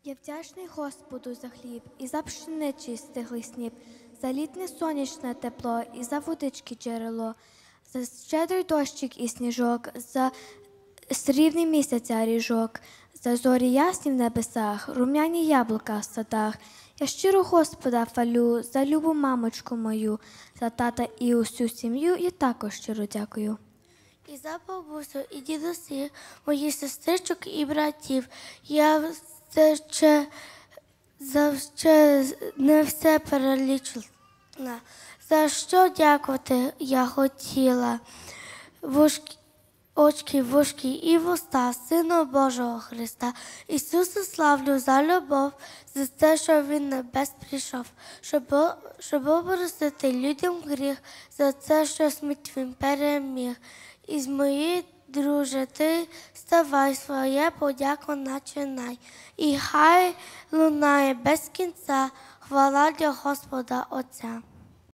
Я вдячний Господу за хліб і за пшеничий стиглий сніп, за літне сонячне тепло і за водички джерело, за щедрий дощик і сніжок, за срібний місяця ріжок, за зорі ясні в небесах, рум'яні яблука в садах. Я щиро Господа хвалю за любу мамочку мою, за тата і усю сім'ю я також щиро дякую. І за бабусю, і дідусів, моїх сестричок і братів. Я ще не все перелічила. За що дякувати я хотіла? Очки, вушки і вуста, Сину Божого Христа. Ісуса славлю за любов, за те, що Він небес прийшов, щоб обростити людям гріх, за те, що смерть Він переміг. Із моєї друже, ти ставай, своє подяку начинай, і хай лунає без кінця хвала для Господа Отця.